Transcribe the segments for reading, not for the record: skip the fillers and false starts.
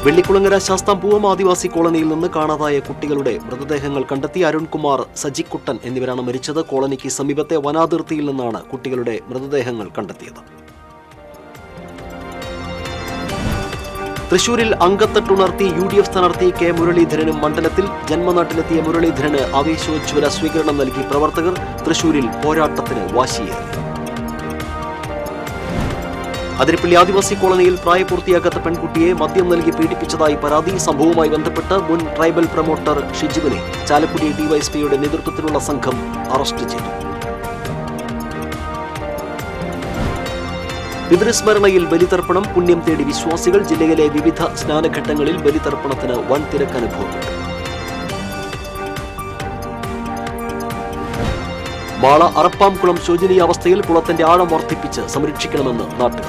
വെള്ളിക്കുളങ്ങര ശാസ്താംപൂവം ആദിവാസി കോളനിയിൽ നിന്ന് കാണാതായ കുട്ടികളുടെ മൃതദേഹങ്ങൾ കണ്ടെത്തി. അരുൺകുമാർ, സജിക്കുട്ടൻ എന്നിവരാണ് മരിച്ചത്. കോളനിക്ക് സമീപത്തെ വനാതിർത്തിയിൽ നിന്നാണ് കുട്ടികളുടെ മൃതദേഹങ്ങൾ കണ്ടെത്തിയത്. തൃശൂരിൽ അങ്കത്തട്ടുണർത്തി UDF സ്ഥാനാർത്ഥി കെ മുരളീധരനും മണ്ഡലത്തിൽ. ജന്മനാട്ടിലെത്തിയ മുരളീധരന് ആവേശോജ്വല സ്വീകരണം നൽകി പ്രവർത്തകർ. തൃശൂരിൽ പോരാട്ടത്തിന് വാശിയേറി. അതിരപ്പള്ളി ആദിവാസി കോളനിയിൽ പ്രായപൂർത്തിയാകാത്ത പെൺകുട്ടിയെ മദ്യം നൽകി പീഡിപ്പിച്ചതായി പരാതി. സംഭവവുമായി ബന്ധപ്പെട്ട് മുൻ ട്രൈബൽ പ്രൊമോട്ടർ ഷിജുവിനെ ചാലക്കുടി ഡിവൈഎസ്പിയുടെ നേതൃത്വത്തിലുള്ള സംഘം അറസ്റ്റ് ചെയ്തു. പിതൃസ്മരണയിൽ ബലിതർപ്പണം. പുണ്യം തേടി വിശ്വാസികൾ. ജില്ലയിലെ വിവിധ സ്നാനഘട്ടങ്ങളിൽ ബലിതർപ്പണത്തിന് വൻ തിരക്ക് അനുഭവപ്പെട്ടു. മാള അറപ്പാംകുളം ശോചനീയാവസ്ഥയിൽ. കുളത്തിന്റെ ആഴം വർദ്ധിപ്പിച്ച് സംരക്ഷിക്കണമെന്ന് നാട്ടുകാർ.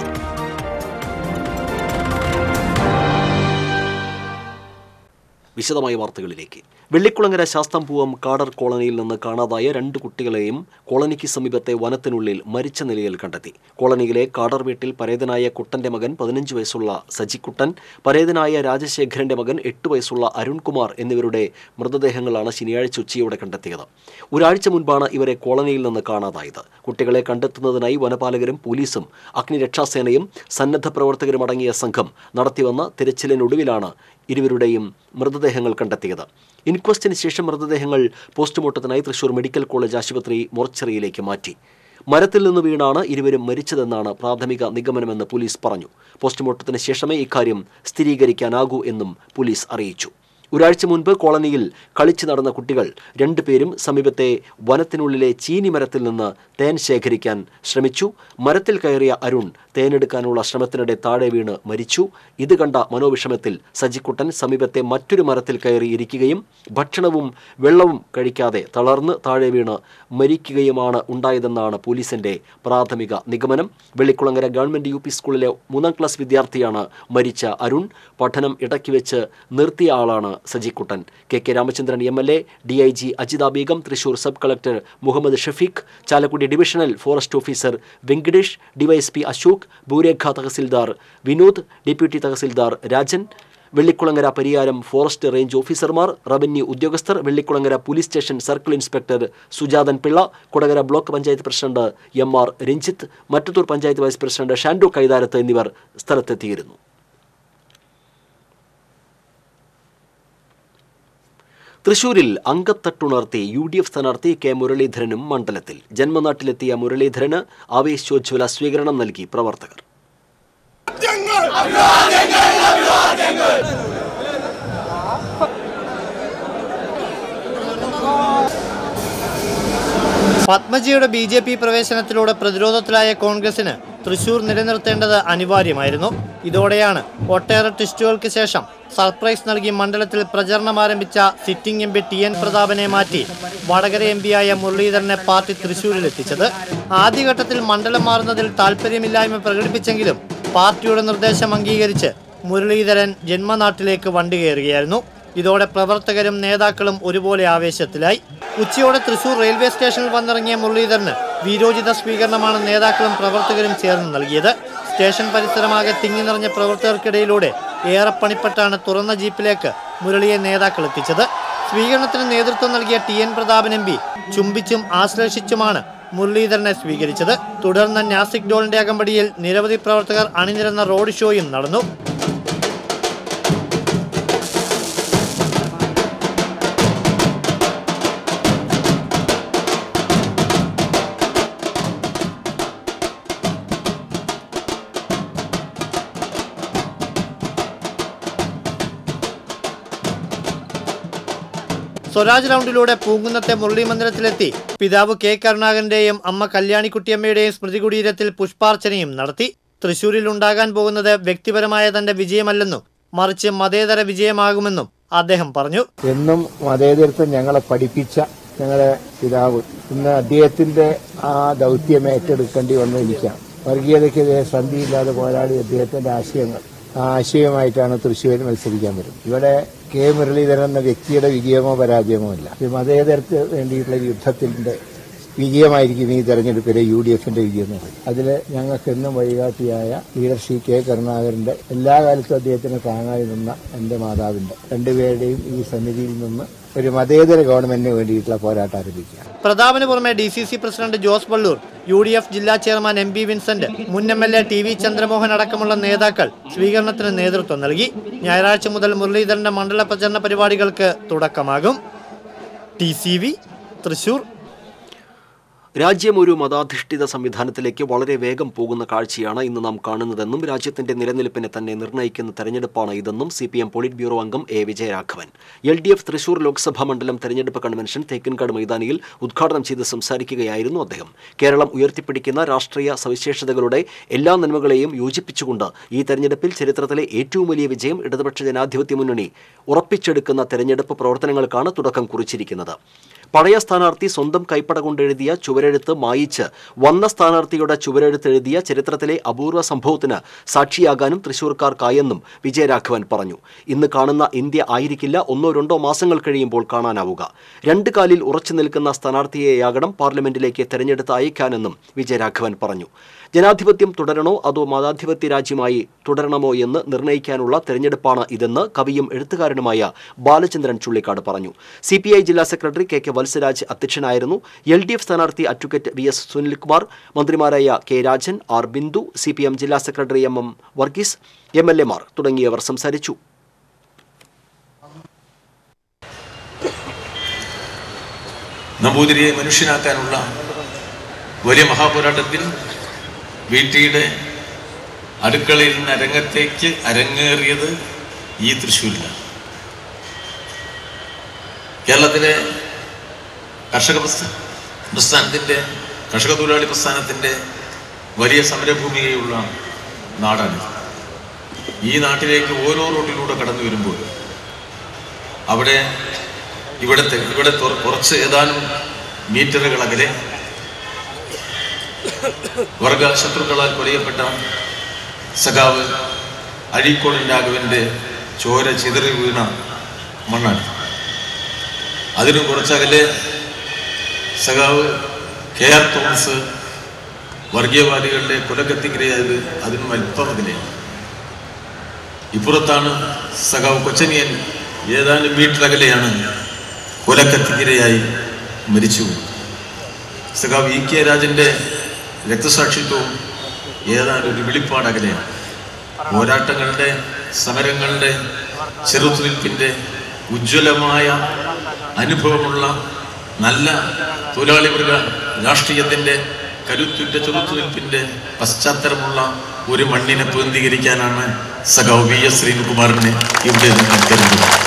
വിശദമായ വാർത്തകളിലേക്ക്. വെള്ളിക്കുളങ്ങര ശാസ്താംപൂവം കാടർ കോളനിയിൽ നിന്ന് കാണാതായ 2 കുട്ടികളെയും കോളനിക്ക് സമീപത്തെ വനത്തിനുള്ളിൽ മരിച്ച നിലയിൽ കണ്ടെത്തി. കോളനിയിലെ കാടർ വീട്ടിൽ പരേതനായ കുട്ടന്റെ മകൻ 15 വയസ്സുള്ള സജിക്കുട്ടൻ, പരേതനായ രാജശേഖരന്റെ മകൻ 8 വയസ്സുള്ള അരുൺകുമാർ എന്നിവരുടെ മൃതദേഹങ്ങളാണ് ശനിയാഴ്ച ഉച്ചയോടെ കണ്ടെത്തിയത്. ഒരാഴ്ച മുൻപാണ് ഇവരെ കോളനിയിൽ നിന്ന് കാണാതായത്. കുട്ടികളെ കണ്ടെത്തുന്നതിനായി വനപാലകരും പോലീസും അഗ്നിരക്ഷാസേനയും സന്നദ്ധ പ്രവർത്തകരും അടങ്ങിയ സംഘം നടത്തിവന്ന തിരച്ചിലിനൊടുവിലാണ് ഇരുവരുടെയും മൃതദേഹങ്ങൾ കണ്ടെത്തിയത്. ഇൻക്വസ്റ്റിന് ശേഷം മൃതദേഹങ്ങൾ പോസ്റ്റ്മോർട്ടത്തിനായി തൃശൂർ മെഡിക്കൽ കോളേജ് ആശുപത്രി മോർച്ചറിയിലേക്ക് മാറ്റി. മരത്തിൽ നിന്ന് വീണാണ് ഇരുവരും മരിച്ചതെന്നാണ് പ്രാഥമിക നിഗമനമെന്ന് പോലീസ് പറഞ്ഞു. പോസ്റ്റ്മോർട്ടത്തിന് ശേഷമേ ഇക്കാര്യം സ്ഥിരീകരിക്കാനാകൂ എന്നും പോലീസ് അറിയിച്ചു. ഒരാഴ്ച മുൻപ് കോളനിയിൽ കളിച്ചു നടന്ന കുട്ടികൾ 2 പേരും സമീപത്തെ വനത്തിനുള്ളിലെ ചീനി മരത്തിൽ നിന്ന് തേൻ ശേഖരിക്കാൻ ശ്രമിച്ചു. മരത്തിൽ കയറിയ അരുൺ തേനെടുക്കാനുള്ള ശ്രമത്തിനിടെ താഴെ വീണ് മരിച്ചു. ഇത് കണ്ട മനോവിഷമത്തിൽ സജിക്കുട്ടൻ സമീപത്തെ മറ്റൊരു മരത്തിൽ കയറി ഇരിക്കുകയും ഭക്ഷണവും വെള്ളവും കഴിക്കാതെ തളർന്ന് താഴെ വീണ് മരിക്കുകയുമാണ് ഉണ്ടായതെന്നാണ് പോലീസിന്റെ പ്രാഥമിക നിഗമനം. വെള്ളിക്കുളങ്ങര ഗവൺമെന്റ് UP സ്കൂളിലെ 3ാം ക്ലാസ് വിദ്യാർത്ഥിയാണ് മരിച്ച അരുൺ. പഠനം ഇടയ്ക്ക് വെച്ച് നിർത്തിയ ആളാണ് Sajikuttan. KK Ramachandran MLA, DIG Ajitha Beegum, Thrissur sub collector Muhammad Shafeeq, Chalakudy divisional forest officer Venkitesh, DYSP Ashok, ഭൂരേഖ tahsildar Vinod, deputy tahsildar Rajan, Vellikulangara Pariyaram forest range ഓഫീസർമാർ, റവന്യൂ ഉദ്യോഗസ്ഥർ, Vellikulangara police station circle inspector Sujathan Pillai, Kodakara block panchayat president MR Ranjith, Mattathur panchayat vice president Shandu Kaitharath എന്നിവർ സ്ഥലത്തെത്തിയിരുന്നു. തൃശൂരിൽ അങ്കത്തട്ടുണർത്തി UDF സ്ഥാനാർത്ഥി കെ മുരളീധരനും മണ്ഡലത്തിൽ. ജന്മനാട്ടിലെത്തിയ മുരളീധരന് ആവേശോജ്വല സ്വീകരണം നൽകി പ്രവർത്തകർ. പത്മജിയുടെ BJP പ്രവേശനത്തിലൂടെ പ്രതിരോധത്തിലായ കോൺഗ്രസിന് തൃശൂർ നിലനിർത്തേണ്ടത് അനിവാര്യമായിരുന്നു. ഇതോടെയാണ് ഒട്ടേറെ ട്വിസ്റ്റുകൾക്ക് ശേഷം സർപ്രൈസ് നൽകി മണ്ഡലത്തിൽ പ്രചരണം ആരംഭിച്ച സിറ്റിംഗ് MP TN പ്രതാപനെ മാറ്റി വടകര MPയായ മുരളീധരനെ പാർട്ടി തൃശൂരിലെത്തിച്ചത്. ആദ്യഘട്ടത്തിൽ മണ്ഡലം മാറുന്നതിൽ താൽപര്യമില്ലായ്മ പ്രകടിപ്പിച്ചെങ്കിലും പാർട്ടിയുടെ നിർദ്ദേശം അംഗീകരിച്ച് മുരളീധരൻ ജന്മനാട്ടിലേക്ക് വണ്ടി കയറുകയായിരുന്നു. ഇതോടെ പ്രവർത്തകരും നേതാക്കളും ഒരുപോലെ ആവേശത്തിലായി. ഉച്ചയോടെ തൃശൂർ റെയിൽവേ സ്റ്റേഷനിൽ വന്നിറങ്ങിയ മുരളീധരന് വീരോചിത സ്വീകരണമാണ് നേതാക്കളും പ്രവർത്തകരും ചേർന്ന് നൽകിയത്. സ്റ്റേഷൻ പരിസരമാകെ തിങ്ങി നിറഞ്ഞ പ്രവർത്തകർക്കിടയിലൂടെ ഏറെ പണിപ്പെട്ടാണ് തുറന്ന ജീപ്പിലേക്ക് മുരളിയെ നേതാക്കൾ എത്തിച്ചത്. സ്വീകരണത്തിന് നേതൃത്വം നൽകിയ TN പ്രതാപൻ MP ചുംബിച്ചും ആശ്ലേഷിച്ചുമാണ് മുരളീധരനെ സ്വീകരിച്ചത്. തുടർന്ന് നാസിക് ഡോളിന്റെ അകമ്പടിയിൽ നിരവധി പ്രവർത്തകർ അണിനിരന്ന റോഡ് ഷോയും നടന്നു. സ്വരാജ് റൗണ്ടിലൂടെ പൂങ്കുന്നത്തെ മുരളി മന്ദിരത്തിലെത്തി പിതാവ് K കരുണാകരന്റെയും അമ്മ കല്യാണിക്കുട്ടിയമ്മയുടെയും സ്മൃതി കുടീരത്തിൽ പുഷ്പാർച്ചനയും നടത്തി. തൃശൂരിൽ ഉണ്ടാകാൻ പോകുന്നത് വ്യക്തിപരമായ തന്റെ വിജയമല്ലെന്നും മറിച്ച് മതേതര വിജയമാകുമെന്നും അദ്ദേഹം പറഞ്ഞു. എന്നും മതേതരത്വം ഞങ്ങളെ പഠിപ്പിച്ച ഞങ്ങളുടെ പിതാവ് ഇന്ന് അദ്ദേഹത്തിന്റെ ആ ദൗത്യം ഏറ്റെടുക്കേണ്ടി വന്നിരിക്കാം. വർഗീയതയ്ക്കെതിരെ സന്ധിയില്ലാതെ പോരാടി അദ്ദേഹത്തിന്റെ ആശയങ്ങൾ ആ ആശയമായിട്ടാണ് തൃശ്ശൂരിൽ മത്സരിക്കാൻ വരുന്നത്. ഇവിടെ K മുരളീധരൻ എന്ന വ്യക്തിയുടെ വിജയമോ പരാജയമോ ഇല്ല. മതേതരത്തിന് വേണ്ടിയിട്ടുള്ള യുദ്ധത്തിന്റെ വിജയമായിരിക്കും ഈ തെരഞ്ഞെടുപ്പിലെ UDFന്റെ വിജയം എന്ന് പറയും. അതിൽ ഞങ്ങൾക്ക് എന്നും വഴികാട്ടിയായ ലീഡർ ശ്രീ കെ കരുണാകരന്റെ എല്ലാ കാലത്തും അദ്ദേഹത്തിന് താങ്ങായി നിന്ന എന്റെ മാതാവിന്റെ രണ്ടുപേരുടെയും ഈ സന്നിധിയിൽ നിന്ന് ഒരു മതേതര ഗവൺമെന്റിന് വേണ്ടിയിട്ടുള്ള പോരാട്ടം ആരംഭിക്കുക. പ്രതാപന് പുറമെ DCC president Jose Ballur, UDF ജില്ലാ ചെയർമാൻ MP വിൻസെന്റ്, മുൻ MLA TV ചന്ദ്രമോഹൻ അടക്കമുള്ള നേതാക്കൾ സ്വീകരണത്തിന് നേതൃത്വം നൽകി. ഞായറാഴ്ച മുതൽ മുരളീധരന്റെ മണ്ഡല പ്രചരണ പരിപാടികൾക്ക് തുടക്കമാകും. TCV തൃശൂർ. രാജ്യം ഒരു മതാധിഷ്ഠിത സംവിധാനത്തിലേക്ക് വളരെ വേഗം പോകുന്ന കാഴ്ചയാണ് ഇന്ന് നാം കാണുന്നതെന്നും രാജ്യത്തിന്റെ നിലനിൽപ്പിനെ തന്നെ നിർണ്ണയിക്കുന്ന തെരഞ്ഞെടുപ്പാണ് ഇതെന്നും CPM പോളിറ്റ് ബ്യൂറോ അംഗം A. വിജയരാഘവൻ LDF തൃശൂർ ലോക്സഭാ മണ്ഡലം തെരഞ്ഞെടുപ്പ് കൺവെൻഷൻ തേക്കിൻകാട് മൈതാനിയിൽ ഉദ്ഘാടനം ചെയ്ത് സംസാരിക്കുകയായിരുന്നു അദ്ദേഹം. കേരളം ഉയർത്തിപ്പിടിക്കുന്ന രാഷ്ട്രീയ സവിശേഷതകളുടെ എല്ലാ നന്മകളെയും യോജിപ്പിച്ചുകൊണ്ട് ഈ തെരഞ്ഞെടുപ്പിൽ ചരിത്രത്തിലെ ഏറ്റവും വലിയ വിജയം ഇടതുപക്ഷ ജനാധിപത്യ മുന്നണി ഉറപ്പിച്ചെടുക്കുന്ന തെരഞ്ഞെടുപ്പ് പ്രവർത്തനങ്ങൾക്കാണ് തുടക്കം കുറിച്ചിരിക്കുന്നത്. പഴയ സ്ഥാനാർത്ഥി സ്വന്തം കൈപ്പട കൊണ്ടെഴുതിയ ചുവരെഴുത്ത് മായിച്ച് വന്ന സ്ഥാനാർത്ഥിയുടെ ചുവരെഴുത്തെഴുതിയ ചരിത്രത്തിലെ അപൂർവ സംഭവത്തിന് സാക്ഷിയാകാനും തൃശൂർക്കാർക്കായെന്നും വിജയരാഘവൻ പറഞ്ഞു. ഇന്ന് കാണുന്ന ഇന്ത്യ ആയിരിക്കില്ല 1-2 മാസങ്ങൾ കഴിയുമ്പോൾ കാണാനാവുക. 2 കാലിൽ ഉറച്ചു നിൽക്കുന്ന സ്ഥാനാർത്ഥിയെയാകണം പാർലമെന്റിലേക്ക് തെരഞ്ഞെടുത്ത് അയക്കാനെന്നും വിജയരാഘവൻ പറഞ്ഞു. ജനാധിപത്യം തുടരണോ അതോ മതാധിപത്യ രാജ്യമായി തുടരണമോ എന്ന് നിർണ്ണയിക്കാനുള്ള തെരഞ്ഞെടുപ്പാണ് ഇതെന്ന് കവിയും എഴുത്തുകാരനുമായ ബാലചന്ദ്രൻ ചുള്ളിക്കാട് പറഞ്ഞു. CPI ജില്ലാ സെക്രട്ടറി KK വത്സരാജ് അധ്യക്ഷനായിരുന്നു. LDF സ്ഥാനാർത്ഥി അഡ്വക്കേറ്റ് VS സുനിൽകുമാർ, മന്ത്രിമാരായ K Rajan, R Bindu, CPM ജില്ലാ സെക്രട്ടറി MM വർഗീസ്, MLA മാർ തുടങ്ങിയവർ സംസാരിച്ചു. നമ്പൂതിരിയെ മനുഷ്യനാക്കാനുള്ള വലിയ മഹാപോരാട്ടത്തിൽ വീട്ടിയുടെ അടുക്കളയിൽ നിന്ന് രംഗത്തേക്ക് അരങ്ങേറിയത് ഈ തൃശ്ശൂരിലാണ്. കേരളത്തിലെ കർഷക തൊഴിലാളി പ്രസ്ഥാനത്തിൻ്റെ വലിയ സമരഭൂമിയുള്ള നാടാണിത്. ഈ നാട്ടിലേക്ക് ഓരോ റോഡിലൂടെ കടന്നു വരുമ്പോൾ ഇവിടെ കുറച്ച് ഏതാനും മീറ്ററുകൾ അകലെ വർഗ ശത്രുക്കളാൽ കൊലയപ്പെട്ട സഖാവ് അഴീക്കോടൻ രാഘവന്റെ ചോര ചിതറി വീണ മണ്ണാണ്. അതിനും കുറച്ചകലെ സഖാവ് KR തോമസ് വർഗീയവാദികളുടെ കൊലക്കത്തിക്കിരയായത് അതിനും അല്പം അതിനെയാണ്. ഇപ്പുറത്താണ് സഖാവ് കൊച്ചനിയൻ, ഏതാനും മീറ്റർ അകലെയാണ് കൊലക്കത്തിക്കിരയായി മരിച്ചു. സഖാവ് EK രാജന്റെ രക്തസാക്ഷിത്വവും ഏതാനും ഒരു വെളിപ്പാടകലെയാണ്. പോരാട്ടങ്ങളുടെ, സമരങ്ങളുടെ, ചെറുത്തുനിൽപ്പിന്റെ ഉജ്ജ്വലമായ അനുഭവമുള്ള നല്ല തൊഴിലാളി വർഗ രാഷ്ട്രീയത്തിന്റെ കരുത്തുറ്റ ചെറുത്തുനിൽപ്പിന്റെ പശ്ചാത്തലമുള്ള ഒരു മണ്ണിനെ പ്രതിനിധീകരിക്കാനാണ് സഖാവ് VS ശ്രീകുമാറിനെ ഇവിടെ തിരഞ്ഞെടുത്തത്.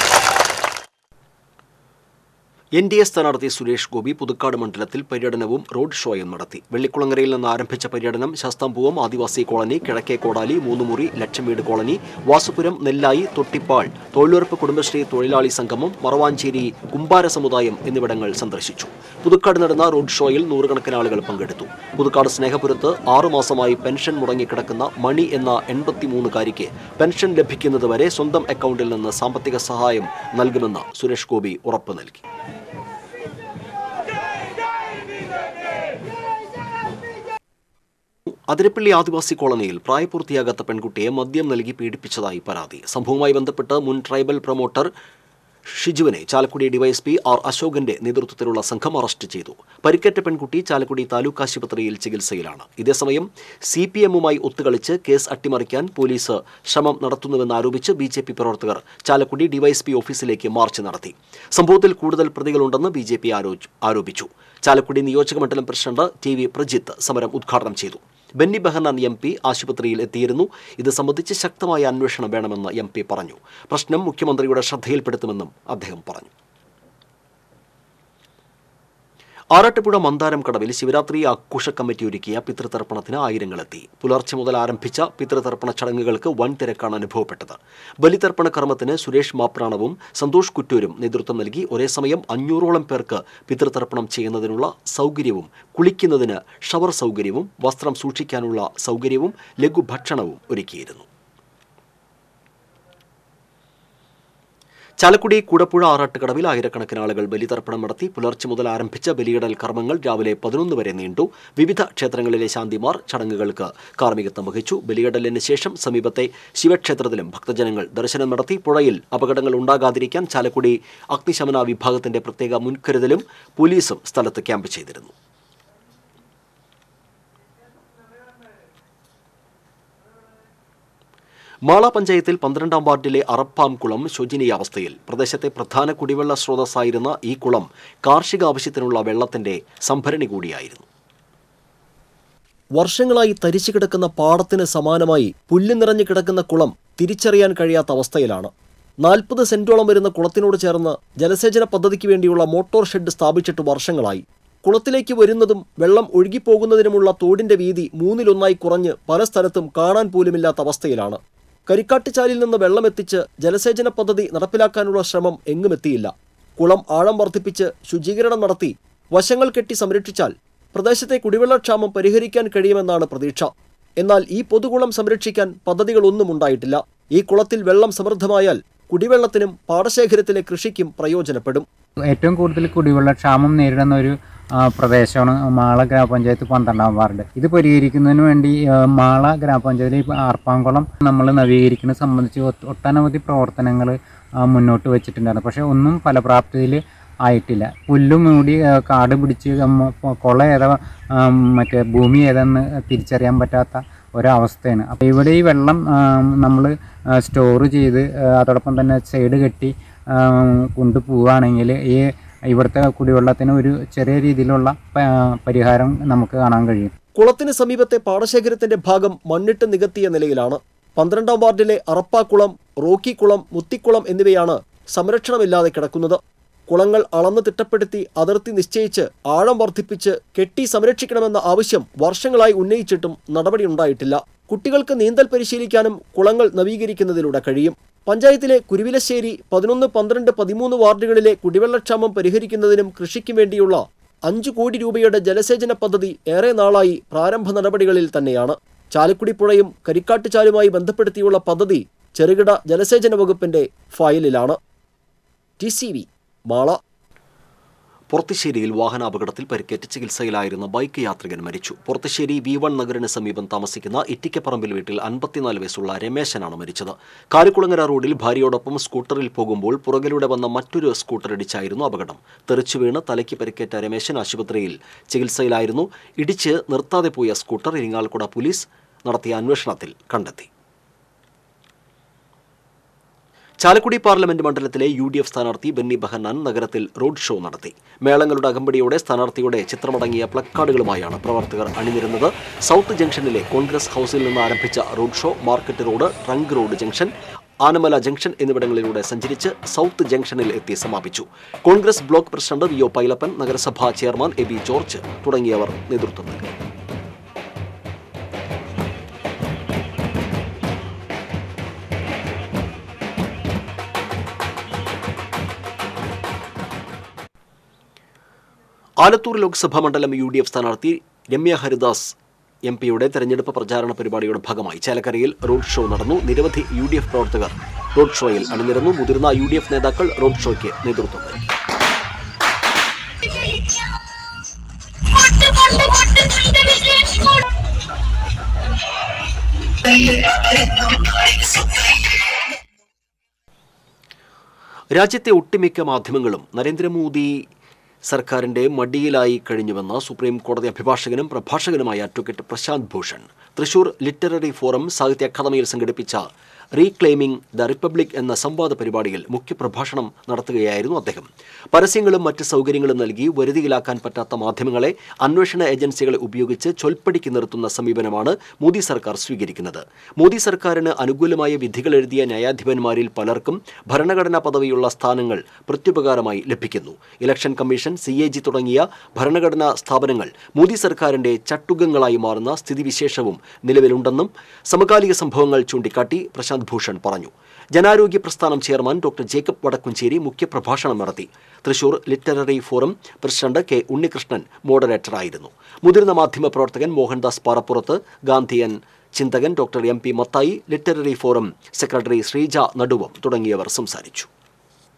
NDA സ്ഥാനാർത്ഥി സുരേഷ് ഗോപി പുതുക്കാട് മണ്ഡലത്തിൽ പര്യടനവും റോഡ് ഷോയും നടത്തി. വെള്ളിക്കുളങ്ങരയിൽ നിന്ന് ആരംഭിച്ച പര്യടനം ശാസ്താംപൂവം ആദിവാസി കോളനി, കിഴക്കേ കോടാലി, മൂന്നുമുറി, ലക്ഷംവീട് കോളനി, വാസുപുരം, നെല്ലായി, തൊട്ടിപ്പാൾ, തൊഴിലുറപ്പ് കുടുംബശ്രീ തൊഴിലാളി സംഗമം, മറവാഞ്ചേരി കുമ്പാര സമുദായം എന്നിവിടങ്ങൾ സന്ദർശിച്ചു. പുതുക്കാട് നടന്ന റോഡ് ഷോയിൽ 100 ആളുകൾ പങ്കെടുത്തു. പുതുക്കാട് സ്നേഹപുരത്ത് 6 മാസമായി പെൻഷൻ മുടങ്ങിക്കിടക്കുന്ന മണി എന്ന 83-കാരിക്ക് പെൻഷൻ ലഭിക്കുന്നതുവരെ സ്വന്തം അക്കൗണ്ടിൽ നിന്ന് സാമ്പത്തിക സഹായം നൽകുമെന്ന് സുരേഷ് ഗോപി ഉറപ്പ് നൽകി. അതിരപ്പള്ളി ആദിവാസി കോളനിയിൽ പ്രായപൂർത്തിയാകാത്ത പെൺകുട്ടിയെ മദ്യം നൽകി പീഡിപ്പിച്ചതായി പരാതി. സംഭവവുമായി ബന്ധപ്പെട്ട് മുൻ ട്രൈബൽ പ്രൊമോട്ടർ ഷിജുവിനെ ചാലക്കുടി ഡിവൈഎസ്പി R അശോകന്റെ നേതൃത്വത്തിലുള്ള സംഘം അറസ്റ്റ് ചെയ്തു. പരിക്കേറ്റ പെൺകുട്ടി ചാലക്കുടി താലൂക്ക് ആശുപത്രിയിൽ ചികിത്സയിലാണ്. ഇതേസമയം CPMുമായി ഒത്തുകളിച്ച് കേസ് അട്ടിമറിക്കാൻ പോലീസ് ശ്രമം നടത്തുന്നുവെന്നാരോപിച്ച് BJP പ്രവർത്തകർ ചാലക്കുടി ഡിവൈഎസ്പി ഓഫീസിലേക്ക് മാർച്ച് നടത്തി. സംഭവത്തിൽ കൂടുതൽ പ്രതികളുണ്ടെന്ന് BJP ആരോപിച്ചു. ചാലക്കുടി നിയോജകമണ്ഡലം പ്രസിഡന്റ് TV പ്രജിത്ത് സമരം ഉദ്ഘാടനം ചെയ്തു. ബെന്നി ബെഹനാൻ MP ആശുപത്രിയിൽ എത്തിയിരുന്നു. ഇത് സംബന്ധിച്ച് ശക്തമായ അന്വേഷണം വേണമെന്ന് MP പറഞ്ഞു. പ്രശ്നം മുഖ്യമന്ത്രിയുടെ ശ്രദ്ധയിൽപ്പെടുത്തുമെന്നും അദ്ദേഹം പറഞ്ഞു. ആറാട്ടുപുഴ മന്ദാരം കടവിൽ ശിവരാത്രി ആഘോഷ കമ്മിറ്റി ഒരുക്കിയ പിതൃതർപ്പണത്തിന് ആയിരങ്ങളെത്തി. പുലർച്ചെ മുതൽ ആരംഭിച്ച പിതൃതർപ്പണ ചടങ്ങുകൾക്ക് വൻ തിരക്കാണ് അനുഭവപ്പെട്ടത്. ബലിതർപ്പണ കർമ്മത്തിന് സുരേഷ് മാപ്രാണവും സന്തോഷ് കുറ്റൂരും നേതൃത്വം നൽകി. ഒരേ സമയം 500ഓളം പേർക്ക് പിതൃതർപ്പണം ചെയ്യുന്നതിനുള്ള സൗകര്യവും, കുളിക്കുന്നതിന് ഷവർ സൗകര്യവും, വസ്ത്രം സൂക്ഷിക്കാനുള്ള സൗകര്യവും, ലഘുഭക്ഷണവും ഒരുക്കിയിരുന്നു. ചാലക്കുടി കൂടപ്പുഴ ആറാട്ടുകടവിൽ ആയിരക്കണക്കിന് ആളുകൾ ബലിതർപ്പണം നടത്തി. പുലർച്ചെ മുതൽ ആരംഭിച്ച ബലിയിടൽ കർമ്മങ്ങൾ രാവിലെ 11 വരെ നീണ്ടു. വിവിധ ക്ഷേത്രങ്ങളിലെ ശാന്തിമാർ ചടങ്ങുകൾക്ക് കാർമ്മികത്വം വഹിച്ചു. ബലിയിടലിന് ശേഷം സമീപത്തെ ശിവക്ഷേത്രത്തിലും ഭക്തജനങ്ങൾ ദർശനം നടത്തി. പുഴയിൽ അപകടങ്ങൾ ഉണ്ടാകാതിരിക്കാൻ ചാലക്കുടി അഗ്നിശമന വിഭാഗത്തിന്റെ പ്രത്യേക മുൻകരുതലും പോലീസും സ്ഥലത്ത് ക്യാമ്പ് ചെയ്തിരുന്നു. മാള പഞ്ചായത്തിൽ 12-ാം വാർഡിലെ അറപ്പാം കുളം ശോചനീയാവസ്ഥയിൽ. പ്രദേശത്തെ പ്രധാന കുടിവെള്ള സ്രോതസ്സായിരുന്ന ഈ കുളം കാർഷിക ആവശ്യത്തിനുള്ള വെള്ളത്തിന്റെ സംഭരണി കൂടിയായിരുന്നു. വർഷങ്ങളായി തരിച്ചു കിടക്കുന്ന പാടത്തിന് സമാനമായി പുല്ല് നിറഞ്ഞു കിടക്കുന്ന കുളം തിരിച്ചറിയാൻ കഴിയാത്ത അവസ്ഥയിലാണ്. 40 സെന്റോളം വരുന്ന കുളത്തിനോട് ചേർന്ന് ജലസേചന പദ്ധതിക്ക് വേണ്ടിയുള്ള മോട്ടോർ ഷെഡ് സ്ഥാപിച്ചിട്ട് വർഷങ്ങളായി. കുളത്തിലേക്ക് വരുന്നതും വെള്ളം ഒഴുകിപ്പോകുന്നതിനുമുള്ള തോടിന്റെ വീതി 3-1 കുറഞ്ഞ് പല സ്ഥലത്തും കാണാൻ പോലുമില്ലാത്ത അവസ്ഥയിലാണ്. കരിക്കാട്ടുചാലിൽ നിന്ന് വെള്ളമെത്തിച്ച് ജലസേചന പദ്ധതി നടപ്പിലാക്കാനുള്ള ശ്രമം എങ്ങുമെത്തിയില്ല. കുളം ആഴം വർദ്ധിപ്പിച്ച് ശുചീകരണം നടത്തി വശങ്ങൾ കെട്ടി സംരക്ഷിച്ചാൽ പ്രദേശത്തെ കുടിവെള്ളക്ഷാമം പരിഹരിക്കാൻ കഴിയുമെന്നാണ് പ്രതീക്ഷ. എന്നാൽ ഈ പൊതുകുളം സംരക്ഷിക്കാൻ പദ്ധതികളൊന്നും ഉണ്ടായിട്ടില്ല. ഈ കുളത്തിൽ വെള്ളം സമൃദ്ധമായാൽ കുടിവെള്ളത്തിനും പാടശേഖരത്തിലെ കൃഷിക്കും പ്രയോജനപ്പെടും. ഏറ്റവും കൂടുതൽ കുടിവെള്ളക്ഷാമം നേരിടുന്ന ഒരു പ്രദേശമാണ് മാള ഗ്രാമപഞ്ചായത്ത് 12-ാം വാർഡ്. ഇത് പരിഹരിക്കുന്നതിന് വേണ്ടി മാള ഗ്രാമപഞ്ചായത്തിൽ അർപ്പാംകുളം നമ്മൾ നവീകരിക്കുന്നത് സംബന്ധിച്ച് ഒട്ടനവധി പ്രവർത്തനങ്ങൾ മുന്നോട്ട് വെച്ചിട്ടുണ്ടായിരുന്നു. പക്ഷേ ഒന്നും ഫലപ്രാപ്തിയിൽ ആയിട്ടില്ല. പുല്ലും മൂടി കാട് പിടിച്ച് കുള ഏതാ മറ്റേ ഭൂമി ഏതെന്ന് തിരിച്ചറിയാൻ പറ്റാത്ത ഒരവസ്ഥയാണ്. അപ്പോൾ ഇവിടെ ഈ വെള്ളം നമ്മൾ സ്റ്റോർ ചെയ്ത് അതോടൊപ്പം തന്നെ സൈഡ് കെട്ടി കൊണ്ടുപോവുകയാണെങ്കിൽ ഈ ഇവിടുത്തെ കുടിവെള്ളത്തിന് ഒരു ചെറിയ രീതിയിലുള്ള പരിഹാരം നമുക്ക് കാണാൻ കഴിയും. കുളത്തിന് സമീപത്തെ പാടശേഖരത്തിന്റെ ഭാഗം മണ്ണിട്ട് നികത്തിയ നിലയിലാണ്. 12-ാം വാർഡിലെ അറപ്പാക്കുളം, റോക്കിക്കുളം, മുത്തിക്കുളം എന്നിവയാണ് സംരക്ഷണമില്ലാതെ കിടക്കുന്നത്. കുളങ്ങൾ അളന്ന് തിട്ടപ്പെടുത്തി അതിർത്തി നിശ്ചയിച്ച് ആഴം വർദ്ധിപ്പിച്ച് കെട്ടി സംരക്ഷിക്കണമെന്ന ആവശ്യം വർഷങ്ങളായി ഉന്നയിച്ചിട്ടും നടപടിയുണ്ടായിട്ടില്ല. കുട്ടികൾക്ക് നീന്തൽ പരിശീലിക്കാനും കുളങ്ങൾ നവീകരിക്കുന്നതിലൂടെ കഴിയും. പഞ്ചായത്തിലെ കുരുവിലശ്ശേരി 11, 12, 13 വാർഡുകളിലെ കുടിവെള്ളക്ഷാമം പരിഹരിക്കുന്നതിനും കൃഷിക്കും വേണ്ടിയുള്ള 5 കോടി രൂപയുടെ ജലസേചന പദ്ധതി ഏറെ നാളായി പ്രാരംഭ നടപടികളിൽ തന്നെയാണ്. ചാലക്കുടി പുഴയും കരിക്കാട്ടുചാലുമായി ബന്ധപ്പെടുത്തിയുള്ള പദ്ധതി ചെറുകിട ജലസേചന വകുപ്പിന്റെ ഫയലിലാണ്. TCV മാള. പൊറത്തിശ്ശേരിയിൽ വാഹനാപകടത്തിൽ പരിക്കേറ്റ് ചികിത്സയിലായിരുന്ന ബൈക്ക് യാത്രികൻ മരിച്ചു. പൊറത്തിശ്ശേരി V1 നഗറിന് സമീപം താമസിക്കുന്ന ഇറ്റിക്കപ്പറമ്പിൽ വീട്ടിൽ 54 വയസ്സുള്ള രമേശനാണ് മരിച്ചത്. കാരിക്കുളങ്ങര റോഡിൽ ഭാര്യയോടൊപ്പം സ്കൂട്ടറിൽ പോകുമ്പോൾ പുറകിലൂടെ വന്ന മറ്റൊരു സ്കൂട്ടർ ഇടിച്ചായിരുന്നു അപകടം. തെറിച്ചു വീണ് തലയ്ക്ക് പരിക്കേറ്റ രമേശൻ ആശുപത്രിയിൽ ചികിത്സയിലായിരുന്നു. ഇടിച്ച് നിർത്താതെ പോയ സ്കൂട്ടർ ഇരിങ്ങാലക്കുട പോലീസ് നടത്തിയ അന്വേഷണത്തിൽ കണ്ടെത്തി. ചാലക്കുടി പാർലമെന്റ് മണ്ഡലത്തിലെ UDF സ്ഥാനാർത്ഥി ബെന്നി ബെഹന്നാൻ നഗരത്തിൽ റോഡ് ഷോ നടത്തി. മേളങ്ങളുടെ അകമ്പടിയോടെ സ്ഥാനാർത്ഥിയുടെ ചിത്രമടങ്ങിയ പ്ലക്കാർഡുകളുമായാണ് പ്രവർത്തകർ അണിനിരുന്നത്. സൗത്ത് ജംഗ്ഷനിലെ കോൺഗ്രസ് ഹൌസിൽ നിന്ന് ആരംഭിച്ച road show market road, trunk road junction, Anamala junction എന്നിവിടങ്ങളിലൂടെ സഞ്ചരിച്ച് സൗത്ത് ജംഗ്ഷനിൽ എത്തി സമാപിച്ചു. Congress block president VO Pailappan, നഗരസഭാ ചെയർമാൻ AB ജോർജ് തുടങ്ങിയവർ നേതൃത്വം നൽകി. ആലത്തൂർ ലോക്സഭാ മണ്ഡലം UDF സ്ഥാനാർത്ഥി രമ്യ ഹരിദാസ് MP-യുടെ തെരഞ്ഞെടുപ്പ് പ്രചാരണ പരിപാടിയുടെ ഭാഗമായി ചേലക്കരയിൽ റോഡ് ഷോ നടന്നു. നിരവധി UDF പ്രവർത്തകർ റോഡ് ഷോയിൽ അണിനിരന്നു. മുതിർന്ന UDF നേതാക്കൾ റോഡ് ഷോയ്ക്ക് നേതൃത്വം നൽകി. രാജ്യത്തെ ഒട്ടുമിക്ക മാധ്യമങ്ങളും നരേന്ദ്രമോദി സർക്കാരിന്റെ മടിയിലായി കഴിഞ്ഞുവെന്ന് സുപ്രീം കോടതി അഭിഭാഷകനും പ്രഭാഷകനുമായ advocate Prashant Bhushan. Thrissur literary forum സാഹിത്യ അക്കാദമിയിൽ സംഘടിപ്പിച്ച റീക്ലെയിമിംഗ് ദ റിപ്പബ്ലിക് എന്ന സംവാദ പരിപാടിയിൽ മുഖ്യപ്രഭാഷണം നടത്തുകയായിരുന്നു അദ്ദേഹം. പരസ്യങ്ങളും മറ്റ് സൗകര്യങ്ങളും നൽകി വരുതിയിലാക്കാൻ പറ്റാത്ത മാധ്യമങ്ങളെ അന്വേഷണ ഏജൻസികളെ ഉപയോഗിച്ച് ചൊൽപ്പടിക്ക് നിർത്തുന്ന സമീപനമാണ് മോദി സർക്കാർ സ്വീകരിക്കുന്നത്. മോദി സർക്കാരിന് അനുകൂലമായ വിധികൾ എഴുതിയ ന്യായാധിപന്മാരിൽ പലർക്കും ഭരണഘടനാ പദവിയുള്ള സ്ഥാനങ്ങൾ പ്രത്യുപകാരമായി ലഭിക്കുന്നു. ഇലക്ഷൻ കമ്മീഷൻ, CAG തുടങ്ങിയ ഭരണഘടനാ സ്ഥാപനങ്ങൾ മോദി സർക്കാരിന്റെ ചട്ടുകങ്ങളായി മാറുന്ന സ്ഥിതിവിശേഷവും നിലവിലുണ്ടെന്നും സമകാലിക സംഭവങ്ങൾ ചൂണ്ടിക്കാട്ടി പ്രശാന്ത് ഭൂഷൺ പറഞ്ഞു. ജനാരോഗ്യ പ്രസ്ഥാനം ചെയർമാൻ ഡോക്ടർ ജേക്കബ് വടക്കുംചേരി മുഖ്യപ്രഭാഷണം നടത്തി. Thrissur literary forum president K. Unnikrishnan മോഡറേറ്ററായിരുന്നു. മുതിർന്ന മാധ്യമ പ്രവർത്തകൻ മോഹൻദാസ് പാറപ്പുറത്ത്, ഗാന്ധിയൻ ചിന്തകൻ doctor MP Mathai, literary forum secretary Sreeja Naduvam തുടങ്ങിയവർ സംസാരിച്ചു.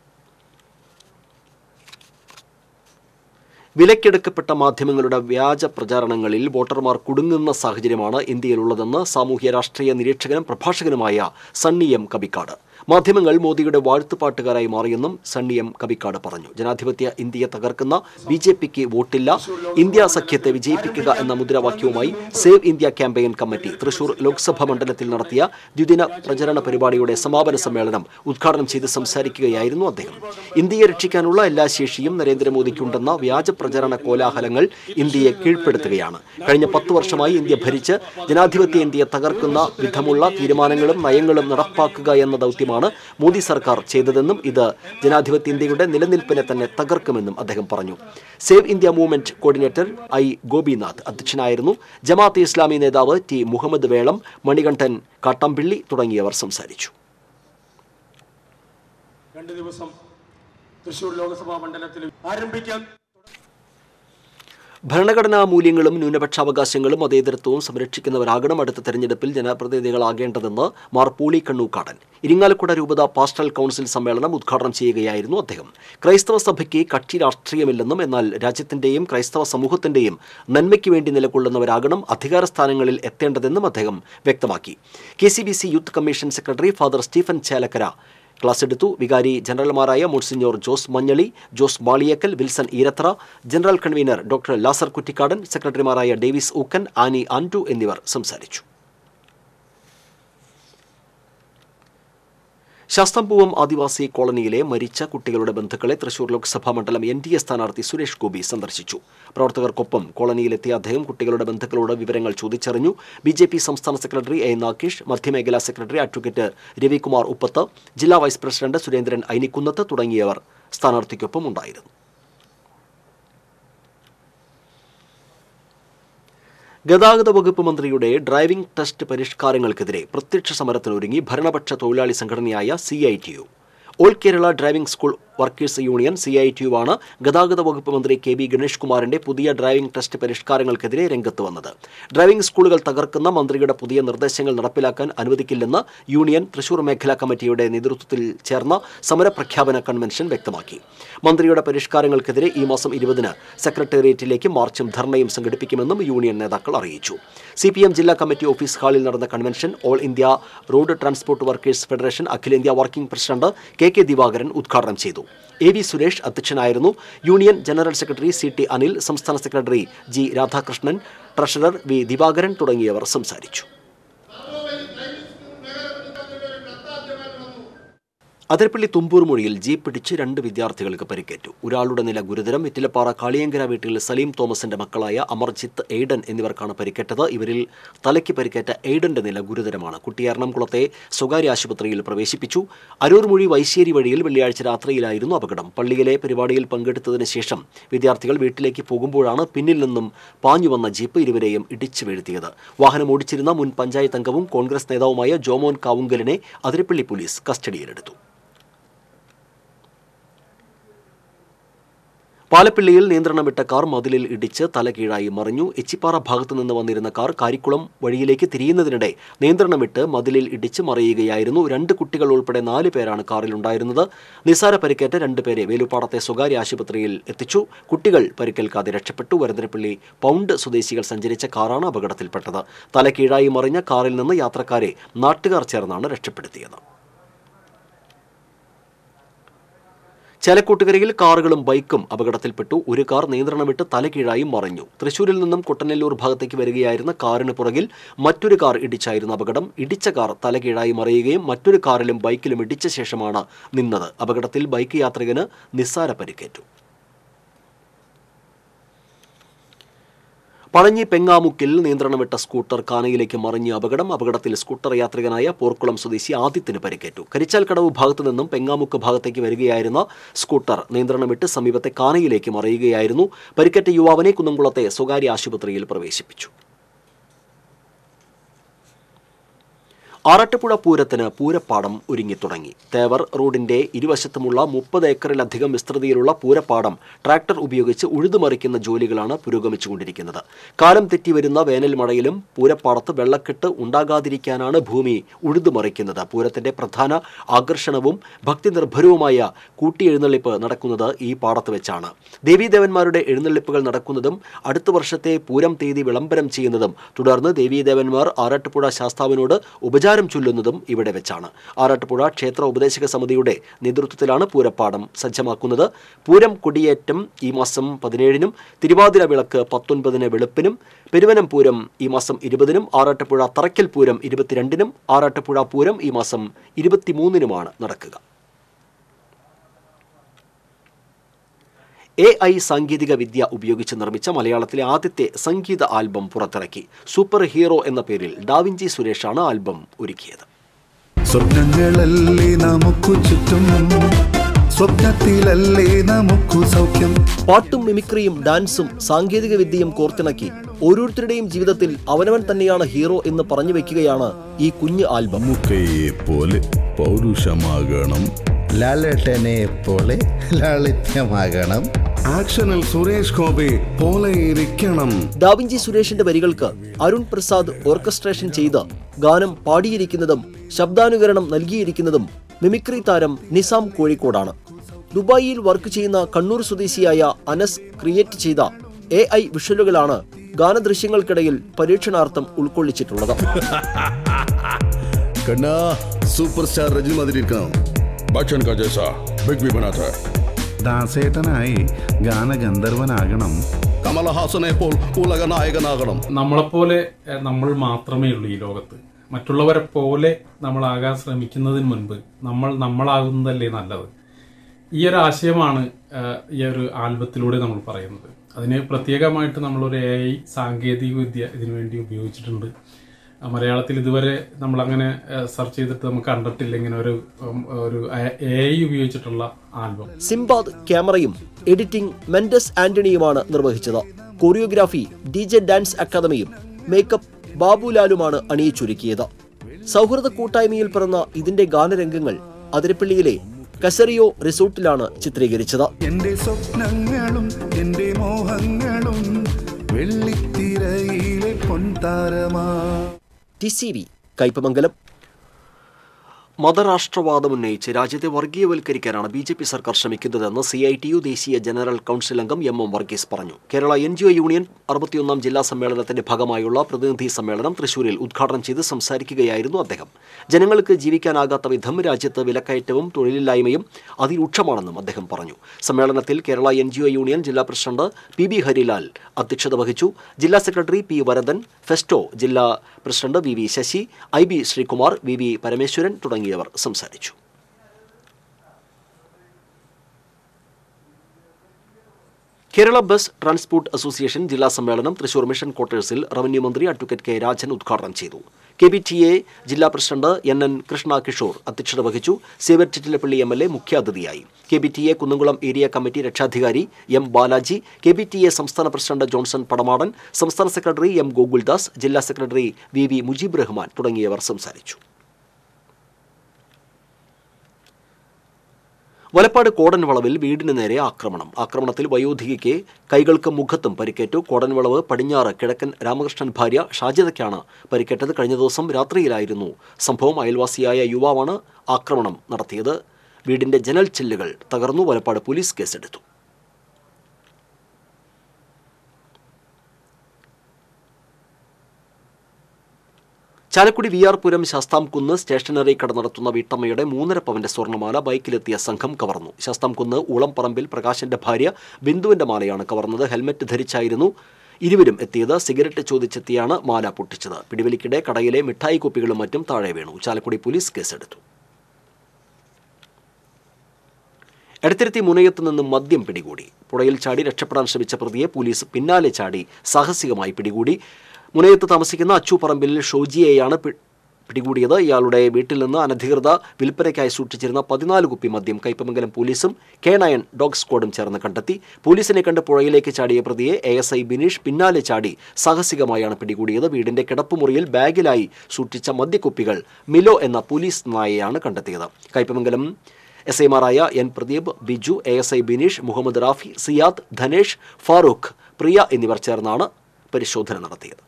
വിലക്കെടുക്കപ്പെട്ട മാധ്യമങ്ങളുടെ വ്യാജ പ്രചാരണങ്ങളിൽ വോട്ടർമാർ കുടുങ്ങുന്ന സാഹചര്യമാണ് ഇന്ത്യയിലുള്ളതെന്ന് സാമൂഹ്യ രാഷ്ട്രീയ നിരീക്ഷകനും പ്രഭാഷകനുമായ സണ്ണി എം കബിക്കാട്. മാധ്യമങ്ങൾ മോദിയുടെ വാഴ്ത്തുപാട്ടുകാരായി മാറിയെന്നും സണ്ണി എം കബിക്കാട് പറഞ്ഞു. ജനാധിപത്യ ഇന്ത്യയെ തകർക്കുന്ന BJPക്ക് വോട്ടില്ല, ഇന്ത്യ സഖ്യത്തെ വിജയിപ്പിക്കുക എന്ന മുദ്രാവാക്യവുമായി save India campaign committee Thrissur Lok Sabha മണ്ഡലത്തിൽ നടത്തിയ ദ്വിദിന പ്രചരണ പരിപാടിയുടെ സമാപന സമ്മേളനം ഉദ്ഘാടനം ചെയ്ത് സംസാരിക്കുകയായിരുന്നു അദ്ദേഹം. ഇന്ത്യയെ രക്ഷിക്കാനുള്ള എല്ലാ ശേഷിയും നരേന്ദ്രമോദിക്കുണ്ടെന്ന വ്യാജ പ്രചരണ കോലാഹലങ്ങൾ ഇന്ത്യയെ കീഴ്പ്പെടുത്തുകയാണ്. കഴിഞ്ഞ 10 വർഷമായി ഇന്ത്യ ഭരിച്ച് ജനാധിപത്യ ഇന്ത്യയെ തകർക്കുന്ന വിധമുള്ള തീരുമാനങ്ങളും നയങ്ങളും നടപ്പാക്കുക എന്ന ദൗത്യമാണ് മോദി സർക്കാർ ചെയ്തതെന്നും ഇത് ജനാധിപത്യ ഇന്ത്യയുടെ നിലനിൽപ്പിനെ തന്നെ തകർക്കുമെന്നും അദ്ദേഹം പറഞ്ഞു. Save India movement coordinator Gopinath അധ്യക്ഷനായിരുന്നു. ജമാഅത്തെ ഇസ്ലാമി നേതാവ് T മുഹമ്മദ് വേളം, മണികണ്ഠൻ കാട്ടമ്പിള്ളി തുടങ്ങിയവർ സംസാരിച്ചു. 2 ദിവസം തൃശൂർ ലോക്സഭാ മണ്ഡലത്തിൽ ആരംഭിക്കാൻ ഭരണഘടനാ മൂല്യങ്ങളും ന്യൂനപക്ഷാവകാശങ്ങളും മതേതരത്വവും സംരക്ഷിക്കുന്നവരാകണം അടുത്ത തെരഞ്ഞെടുപ്പിൽ ജനപ്രതിനിധികളാകേണ്ടതെന്ന് മാർ പൂളി കണ്ണൂക്കാടൻ. ഇരിങ്ങാലക്കുട രൂപത പാസ്റ്ററൽ കൗൺസിൽ സമ്മേളനം ഉദ്ഘാടനം ചെയ്യുകയായിരുന്നു അദ്ദേഹം. ക്രൈസ്തവ സഭയ്ക്ക് കക്ഷി രാഷ്ട്രീയമില്ലെന്നും എന്നാൽ രാജ്യത്തിന്റെയും ക്രൈസ്തവ സമൂഹത്തിന്റെയും നന്മയ്ക്ക് വേണ്ടി നിലകൊള്ളുന്നവരാകണം അധികാര സ്ഥാനങ്ങളിൽ എത്തേണ്ടതെന്നും അദ്ദേഹം വ്യക്തമാക്കി. KCBC youth commission secretary father Stephen Chelakkara class എടുത്തു. വികാരി ജനറൽമാരായ monsignor Jose Manjali, Jose Maliyekkal, Wilson Eerathra, general convener doctor Lazar Kuttikkadan, സെക്രട്ടറിമാരായ ഡേവിസ് ഊക്കൻ, ആനി ആൻഡു എന്നിവർ സംസാരിച്ചു. ശാസ്താംപൂവം ആദിവാസി കോളനിയിലെ മരിച്ച കുട്ടികളുടെ ബന്ധുക്കളെ തൃശൂർ ലോക്സഭാ മണ്ഡലം NDA സ്ഥാനാർത്ഥി സുരേഷ് ഗോപി സന്ദർശിച്ചു. പ്രവർത്തകർക്കൊപ്പം കോളനിയിലെത്തിയ അദ്ദേഹം കുട്ടികളുടെ ബന്ധുക്കളോട് വിവരങ്ങൾ ചോദിച്ചറിഞ്ഞു. BJP സംസ്ഥാന സെക്രട്ടറി A. നാഗേഷ്, മധ്യമേഖലാ സെക്രട്ടറി അഡ്വക്കേറ്റ് രവികുമാർ ഉപ്പത്ത്, ജില്ലാ വൈസ് പ്രസിഡന്റ് സുരേന്ദ്രൻ ഐനിക്കുന്നത്ത് തുടങ്ങിയവർ സ്ഥാനാർത്ഥിക്കൊപ്പം ഉണ്ടായിരുന്നു. ഗതാഗത വകുപ്പ് മന്ത്രിയുടെ ഡ്രൈവിംഗ് ടെസ്റ്റ് പരിഷ്കാരങ്ങൾക്കെതിരെ പ്രത്യക്ഷ സമരത്തിനൊരുങ്ങി ഭരണപക്ഷ തൊഴിലാളി സംഘടനയായ CITU. All Kerala driving school workers union CITU ആണ് ഗതാഗത വകുപ്പ് മന്ത്രി KB ഗണേഷ് കുമാറിന്റെ പുതിയ ഡ്രൈവിംഗ് ടെസ്റ്റ് പരിഷ്കാരങ്ങൾക്കെതിരെ രംഗത്ത് വന്നത്. ഡ്രൈവിംഗ് സ്കൂളുകൾ തകർക്കുന്ന മന്ത്രിയുടെ പുതിയ നിർദ്ദേശങ്ങൾ നടപ്പിലാക്കാൻ അനുവദിക്കില്ലെന്ന് യൂണിയൻ തൃശൂർ മേഖലാ കമ്മിറ്റിയുടെ നേതൃത്വത്തിൽ ചേർന്ന സമരപ്രഖ്യാപന കൺവെൻഷൻ വ്യക്തമാക്കി. മന്ത്രിയുടെ പരിഷ്കാരങ്ങൾക്കെതിരെ ഈ മാസം 20-ന് സെക്രട്ടേറിയറ്റിലേക്ക് മാർച്ചും ധർണയും സംഘടിപ്പിക്കുമെന്നും യൂണിയൻ നേതാക്കൾ അറിയിച്ചു. CPM ജില്ലാ കമ്മിറ്റി ഓഫീസ് ഹാളിൽ നടന്ന convention all India road transport workers federation അഖിലേന്ത്യാ വർക്കിംഗ് പ്രസിഡന്റ് KK ദിവാകരൻ ഉദ്ഘാടനം ചെയ്തു. AV സുരേഷ് അധ്യക്ഷനായിരുന്നു. Union general secretary CT Anil, സംസ്ഥാന secretary G Radhakrishnan, treasurer V Divakaran തുടങ്ങിയവർ സംസാരിച്ചു. അതിരപ്പള്ളി തുമ്പൂർ മൊഴിയിൽ ജീപ്പ് ഇടിച്ച് 2 വിദ്യാർത്ഥികൾക്ക് പരിക്കേറ്റു. ഒരാളുടെ നില ഗുരുതരം. ഇറ്റിലപ്പാറ കാളിയങ്കര വീട്ടിൽ സലീം തോമസിന്റെ മക്കളായ അമർജിത്ത്, എയ്ഡൻ എന്നിവർക്കാണ് പരിക്കേറ്റത്. ഇവരിൽ തലയ്ക്ക് പരിക്കേറ്റ എയ്ഡന്റെ നില ഗുരുതരമാണ്. കുട്ടിയെ എറണാകുളത്തെ സ്വകാര്യ ആശുപത്രിയിൽ പ്രവേശിപ്പിച്ചു. അരൂർ മൊഴി വൈശ്ശേരി വഴിയിൽ വെള്ളിയാഴ്ച രാത്രിയിലായിരുന്നു അപകടം. പള്ളിയിലെ പരിപാടിയിൽ പങ്കെടുത്തതിന് ശേഷം വിദ്യാർത്ഥികൾ വീട്ടിലേക്ക് പോകുമ്പോഴാണ് പിന്നിൽ നിന്നും പാഞ്ഞുവന്ന ജീപ്പ് ഇരുവരെയും ഇടിച്ചു വീഴ്ത്തിയത്. വാഹനം ഓടിച്ചിരുന്ന മുൻ പഞ്ചായത്ത് അംഗവും കോൺഗ്രസ് നേതാവുമായ ജോമോൻ കാവുങ്കലിനെ അതിരപ്പള്ളി പോലീസ് കസ്റ്റഡിയിലെടുത്തു. പാലപ്പിള്ളിയിൽ നിയന്ത്രണം വിട്ട കാർ മതിലിൽ ഇടിച്ച് തലകീഴായി മറിഞ്ഞു. എച്ചിപ്പാറ ഭാഗത്തു നിന്ന് വന്നിരുന്ന കാർ കാരിക്കുളം വഴിയിലേക്ക് തിരിയുന്നതിനിടെ നിയന്ത്രണം വിട്ട് മതിലിൽ ഇടിച്ച് മറിയുകയായിരുന്നു. 2 കുട്ടികൾ ഉൾപ്പെടെ 4 പേരാണ് കാറിലുണ്ടായിരുന്നത്. നിസാര പരിക്കേറ്റ 2 പേരെ വേലുപ്പാടത്തെ സ്വകാര്യ ആശുപത്രിയിൽ എത്തിച്ചു. കുട്ടികൾ പരിക്കേൽക്കാതെ രക്ഷപ്പെട്ടു. വരന്തരപ്പള്ളി പൗണ്ട് സ്വദേശികൾ സഞ്ചരിച്ച കാറാണ് അപകടത്തിൽപ്പെട്ടത്. തലകീഴായി മറിഞ്ഞ കാറിൽ നിന്ന് യാത്രക്കാരെ നാട്ടുകാർ ചേർന്നാണ് രക്ഷപ്പെടുത്തിയത്. ചേലക്കൂട്ടുകരയിൽ കാറുകളും ബൈക്കും അപകടത്തിൽപ്പെട്ടു. ഒരു കാർ നിയന്ത്രണം വിട്ട് തലകീഴായി മറിഞ്ഞു. തൃശൂരിൽ നിന്നും കുട്ടനെല്ലൂർ ഭാഗത്തേക്ക് വരികയായിരുന്ന കാറിന് പുറകിൽ മറ്റൊരു കാർ ഇടിച്ചായിരുന്നു അപകടം. ഇടിച്ച കാർ തലകീഴായി മറിയുകയും മറ്റൊരു കാറിലും ബൈക്കിലും ഇടിച്ച ശേഷമാണ് നിന്നത്. അപകടത്തിൽ ബൈക്ക് യാത്രികന് നിസ്സാര പരിക്കേറ്റു. പഴഞ്ഞി പെങ്ങാമുക്കിൽ നിയന്ത്രണം വിട്ട സ്കൂട്ടർ കാനയിലേക്ക് മറിഞ്ഞ അപകടത്തിൽ സ്കൂട്ടർ യാത്രികനായ പോർക്കുളം സ്വദേശി ആദിത്യന് പരിക്കേറ്റു. കരിച്ചാൽക്കടവ് ഭാഗത്തു നിന്നും പെങ്ങാമുക്ക് ഭാഗത്തേക്ക് വരികയായിരുന്ന സ്കൂട്ടർ നിയന്ത്രണം വിട്ട് സമീപത്തെ കാനയിലേക്ക് മറിയുകയായിരുന്നു. പരിക്കേറ്റ യുവാവിനെ കുന്നംകുളത്തെ സ്വകാര്യ ആശുപത്രിയിൽ പ്രവേശിപ്പിച്ചു. ആറാട്ടുപുഴ പൂരത്തിന് പൂരപ്പാടം ഒരുങ്ങിത്തുടങ്ങി. തേവർ റോഡിന്റെ ഇരുവശത്തുമുള്ള 30 ഏക്കറിലധികം വിസ്തൃതിയിലുള്ള പൂരപ്പാടം ട്രാക്ടർ ഉപയോഗിച്ച് ഉഴുതുമറിക്കുന്ന ജോലികളാണ് പുരോഗമിച്ചുകൊണ്ടിരിക്കുന്നത്. കാലം തെറ്റി വരുന്ന വേനൽ മഴയിലും പൂരപ്പാടത്ത് വെള്ളക്കെട്ട് ഉണ്ടാകാതിരിക്കാനാണ് ഭൂമി ഉഴുതുമറിക്കുന്നത്. പൂരത്തിന്റെ പ്രധാന ആകർഷണവും ഭക്തി നിർഭരവുമായ കൂട്ടിയെഴുന്നള്ളിപ്പ് നടക്കുന്നത് ഈ പാടത്ത് വെച്ചാണ്. ദേവീദേവന്മാരുടെ എഴുന്നള്ളിപ്പുകൾ നടക്കുന്നതും അടുത്ത വർഷത്തെ പൂരം തീയതി വിളംബരം ചെയ്യുന്നതും തുടർന്ന് ദേവീദേവന്മാർ ആറാട്ടുപുഴ ശാസ്താവിനോട് ഉപചാരം ചൊല്ലുന്നതും ഇവിടെ വെച്ചാണ്. ആറാട്ടുപുഴ ക്ഷേത്ര ഉപദേശക സമിതിയുടെ നേതൃത്വത്തിലാണ് പൂരപ്പാടം സജ്ജമാക്കുന്നത്. പൂരം കൊടിയേറ്റം ഈ മാസം 17-നും, തിരുവാതിര വിളക്ക് 19-ന് വെളുപ്പിനും, പെരുവനം പൂരം ഈ മാസം 20-നും, ആറാട്ടുപുഴ തറയ്ക്കൽ പൂരം 22-നും, ആറാട്ടുപുഴ പൂരം ഈ മാസം 23-നുമാണ് നടക്കുക. AI സാങ്കേതിക വിദ്യ ഉപയോഗിച്ച് നിർമ്മിച്ച മലയാളത്തിലെ ആദ്യത്തെ സംഗീത ആൽബം പുറത്തിറക്കി. സൂപ്പർ ഹീറോ എന്ന പേരിൽ ഡാവിഞ്ചി സുരേഷാണ് ആൽബം ഒരുക്കിയത്. സ്വപ്നങ്ങളല്ലേ നമുക്ക് ചുറ്റും, സ്വപ്നത്തിലല്ലേ നമുക്ക് സൗഖ്യം. പാട്ടും മിമിക്രിയും ഡാൻസും സാങ്കേതിക വിദ്യയും കോർത്തിണക്കി ഓരോരുത്തരുടെയും ജീവിതത്തിൽ അവനവൻ തന്നെയാണ് ഹീറോ എന്ന് പറഞ്ഞു വെക്കുകയാണ് ഈ കുഞ്ഞ് ആൽബം. മുക്കയെ പോലെ പൗരുഷമാകണം, ലാലേട്ടനെ പോലെ ലാളിത്യമാകണം, ആക്ഷനിൽ സുരേഷ് ഗോപി പോലെ ഇരിക്കണം. ഡാവിഞ്ചി സുരേഷിന്റെ വരികൾക്ക് അരുൺ പ്രസാദ് ഓർക്കസ്ട്രേഷൻ ചെയ്ത് ഗാനം പാടിയിരിക്കുന്നതും ശബ്ദാനുകരണം നൽകിയിരിക്കുന്നതും മിമിക്രി താരം നിസാം കോഴിക്കോടാണ്. ദുബായിൽ വർക്ക് ചെയ്യുന്ന കണ്ണൂർ സ്വദേശിയായ അനസ് ക്രിയേറ്റ് ചെയ്ത AI വിഷ്വലുകളാണ് ഗാനദൃശ്യങ്ങൾക്കിടയിൽ പരീക്ഷണാർത്ഥം ഉൾക്കൊള്ളിച്ചിട്ടുള്ളത്. സൂപ്പർ സ്റ്റാർ രജനി മാതിരി ഇരിക്കണം. ബച്ചൻ കാ ജൈസാ ബിഗ് ബി ബനാത ഹൈ. ദാസേട്ടനായി ഗാനഗന്ധർവനാകണം, കമലഹാസനെ പോൽ ഉലക നായകനാകണം. നമ്മളെപ്പോലെ നമ്മൾ മാത്രമേ ഉള്ളൂ ഈ ലോകത്ത്. മറ്റുള്ളവരെ പോലെ നമ്മളാകാൻ ശ്രമിക്കുന്നതിന് മുൻപ് നമ്മളാകുന്നതല്ലേ നല്ലത്. ഈ ഒരു ആശയമാണ് ഈ ഒരു ആൽബത്തിലൂടെ നമ്മൾ പറയുന്നത്. അതിന് പ്രത്യേകമായിട്ട് നമ്മളൊരു AI സാങ്കേതിക വിദ്യ ഇതിനുവേണ്ടി ഉപയോഗിച്ചിട്ടുണ്ട്. മലയാളത്തിൽ ഇതുവരെ നമ്മളങ്ങനെ സെർച്ച് ചെയ്തിട്ട് നമുക്ക് കണ്ടിട്ടില്ല ഇങ്ങനെ ഒരു AI ഉപയോഗിച്ചിട്ടുള്ള ആൽബം. സിംബാദ് ക്യാമറയും എഡിറ്റിംഗ് മെൻഡസ് ആന്റണിയുമാണ് നിർവഹിച്ചത്. കൊറിയോഗ്രാഫി DJ ഡാൻസ് അക്കാദമിയും മേക്കപ്പ് ബാബുലാലുമാണ് അണിയിച്ചൊരുക്കിയത്. സൗഹൃദ കൂട്ടായ്മയിൽ പിറന്ന ഇതിന്റെ ഗാനരംഗങ്ങൾ അതിരപ്പള്ളിയിലെ കസറിയോ റിസോർട്ടിലാണ് ചിത്രീകരിച്ചത്. എന്റെ സ്വപ്നങ്ങളും എന്റെ മോഹങ്ങളും വെള്ളിത്തിരയിലെ പൊൻതാരമാ. TCV കയ്പമംഗലം. മതരാഷ്ട്രവാദം ഉന്നയിച്ച് രാജ്യത്തെ വർഗീയവൽക്കരിക്കാനാണ് BJP സർക്കാർ ശ്രമിക്കുന്നതെന്ന് CITU ദേശീയ ജനറൽ കൗൺസിൽ അംഗം MM വർഗീസ് പറഞ്ഞു. കേരള NGO യൂണിയൻ 61-ാം ജില്ലാ സമ്മേളനത്തിന്റെ ഭാഗമായുള്ള പ്രതിനിധി സമ്മേളനം തൃശൂരിൽ ഉദ്ഘാടനം ചെയ്ത് സംസാരിക്കുകയായിരുന്നു അദ്ദേഹം. ജനങ്ങൾക്ക് ജീവിക്കാനാകാത്ത വിധം രാജ്യത്ത് വിലക്കയറ്റവും തൊഴിലില്ലായ്മയും അതിരൂക്ഷമാണെന്നും അദ്ദേഹം പറഞ്ഞു. സമ്മേളനത്തിൽ കേരള NGO യൂണിയൻ ജില്ലാ പ്രസിഡന്റ് PB ഹരിലാൽ അധ്യക്ഷത വഹിച്ചു. ജില്ലാ സെക്രട്ടറി P വരദൻ, ഫെസ്റ്റോ ജില്ലാ president VV Sasi, IB Sreekumar, VV Parameswaran തുടങ്ങിയവർ സംസാരിച്ചു. കേരള ബസ് ട്രാൻസ്പോർട്ട് അസോസിയേഷൻ ജില്ലാ സമ്മേളനം തൃശൂർ മിഷൻ ക്വാർട്ടേഴ്സിൽ റവന്യൂ മന്ത്രി അഡ്വക്കേറ്റ് K രാജൻ ഉദ്ഘാടനം ചെയ്തു. KBTA ജില്ലാ പ്രസിഡന്റ് NN കൃഷ്ണ കിഷോർ അധ്യക്ഷത വഹിച്ചു. സേവ്യർ ചിറ്റിലപ്പള്ളി MLA മുഖ്യാതിഥിയായി. KBTA കുന്നംകുളം ഏരിയ കമ്മിറ്റി രക്ഷാധികാരി M ബാലാജി, KBTA സംസ്ഥാന പ്രസിഡന്റ് ജോൺസൺ പടമാടൻ, സംസ്ഥാന സെക്രട്ടറി M ഗോകുൽദാസ്, ജില്ലാ സെക്രട്ടറി VV മുജീബ് റഹ്മാൻ തുടങ്ങിയവർ സംസാരിച്ചു. വലപ്പാട് കോടൻവളവിൽ വീടിന് നേരെ ആക്രമണത്തിൽ വയോധികയ്ക്ക് കൈകൾക്കും മുഖത്തും പരിക്കേറ്റു. കോടൻവളവ് പടിഞ്ഞാറ് കിഴക്കൻ രാമകൃഷ്ണൻ ഭാര്യ ഷാജിദയ്ക്കാണ് പരിക്കേറ്റത്. കഴിഞ്ഞ ദിവസം രാത്രിയിലായിരുന്നു സംഭവം. അയൽവാസിയായ യുവാവാണ് ആക്രമണം നടത്തിയത്. വീടിന്റെ ജനൽ ചില്ലുകൾ തകർന്നു. വലപ്പാട് പോലീസ് കേസെടുത്തു. ചാലക്കുടി VR പുരം ശാസ്താംകുന്ന് സ്റ്റേഷനറി കട നടത്തുന്ന വീട്ടമ്മയുടെ 3.5 പവന്റെ സ്വർണ്ണമാല ബൈക്കിലെത്തിയ സംഘം കവർന്നു. ശാസ്താംകുന്ന് ഊളംപറമ്പിൽ പ്രകാശന്റെ ഭാര്യ ബിന്ദുവിന്റെ മാലയാണ് കവർന്നത്. ഹെൽമറ്റ് ധരിച്ചായിരുന്നു ഇരുവരും എത്തിയത്. സിഗരറ്റ് ചോദിച്ചെത്തിയാണ് മാല പൊട്ടിച്ചത്. പിടിവലിക്കിടെ കടയിലെ മിഠായി കുപ്പികളും മറ്റും താഴെ വീണു. ചാലക്കുടി പോലീസ് കേസെടുത്തു. എടത്തിരുത്തി മുനയത്ത് നിന്നും മദ്യം പിടികൂടി. പുഴയിൽ ചാടി രക്ഷപ്പെടാൻ ശ്രമിച്ച പ്രതിയെ പോലീസ് പിന്നാലെ ചാടി സാഹസികമായി പിടികൂടി. മുനയത്ത് താമസിക്കുന്ന അച്ചു പറമ്പിൽ ഷോജിയെയാണ് പിടികൂടിയത് ഇയാളുടെ വീട്ടിൽ നിന്ന് അനധികൃത വിൽപ്പനയ്ക്കായി സൂക്ഷിച്ചിരുന്ന 14 കുപ്പി മദ്യം കയ്പമംഗലം പോലീസും K9 ഡോഗ് സ്ക്വാഡും ചേർന്ന് കണ്ടെത്തി. പോലീസിനെ കണ്ട് പുഴയിലേക്ക് ചാടിയ പ്രതിയെ ASI ബിനീഷ് പിന്നാലെ ചാടി സാഹസികമായാണ് പിടികൂടിയത്. വീടിന്റെ കിടപ്പുമുറിയിൽ ബാഗിലായി സൂക്ഷിച്ച മദ്യക്കുപ്പികൾ മിലോ എന്ന പോലീസ് നായയാണ് കണ്ടെത്തിയത്. കയ്പമംഗലം SIമാരായ N പ്രദീപ്, ബിജു, ASI ബിനീഷ്, മുഹമ്മദ് റാഫി, സിയാദ്, ധനേഷ്, ഫാറൂഖ്, പ്രിയ എന്നിവർ ചേർന്നാണ് പരിശോധന നടത്തിയത്.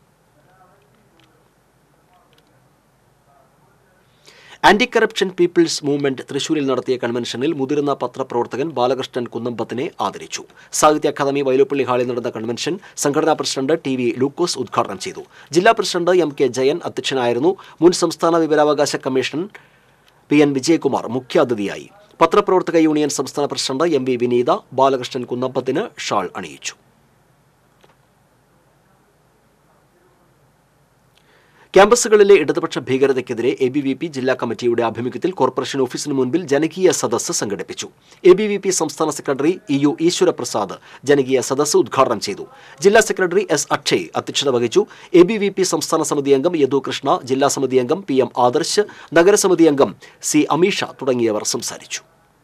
ആന്റി കറപ്ഷൻ പീപ്പിൾസ് മൂവ്മെന്റ് തൃശൂരിൽ നടത്തിയ കൺവെൻഷനിൽ മുതിർന്ന പത്രപ്രവർത്തകൻ ബാലകൃഷ്ണൻ കുന്നമ്പത്തിനെ ആദരിച്ചു. സാഹിത്യ അക്കാദമി വൈലോപ്പള്ളി ഹാളിൽ നടന്ന കൺവെൻഷൻ സംഘടനാ പ്രസിഡന്റ് TV ലൂക്കോസ് ഉദ്ഘാടനം ചെയ്തു. ജില്ലാ പ്രസിഡന്റ് MK ജയൻ അധ്യക്ഷനായിരുന്നു. മുൻ സംസ്ഥാന വിവരാവകാശ കമ്മീഷൻ PN വിജയകുമാർ മുഖ്യാതിഥിയായി. പത്രപ്രവർത്തക യൂണിയൻ സംസ്ഥാന പ്രസിഡന്റ് MV വിനീത ബാലകൃഷ്ണൻ കുന്നമ്പത്തിന് ഷാൾ അണിയിച്ചു. ക്യാമ്പസുകളിലെ ഇടതുപക്ഷ ഭീകരതയ്ക്കെതിരെ ABVP ജില്ലാ കമ്മിറ്റിയുടെ ആഭിമുഖ്യത്തിൽ കോർപ്പറേഷൻ ഓഫീസിന് മുൻപിൽ ജനകീയ സദസ്സ് സംഘടിപ്പിച്ചു. ABVP സംസ്ഥാന സെക്രട്ടറി EU ഈശ്വരപ്രസാദ് ജനകീയ സദസ്സ് ഉദ്ഘാടനം ചെയ്തു. ജില്ലാ സെക്രട്ടറി S അക്ഷയ് അധ്യക്ഷത വഹിച്ചു. ABVP സംസ്ഥാന സമിതി അംഗം യദു കൃഷ്ണ, ജില്ലാ സമിതി അംഗം PM ആദർശ്, നഗരസമിതി അംഗം C അമീഷ തുടങ്ങിയവർ സംസാരിച്ചു.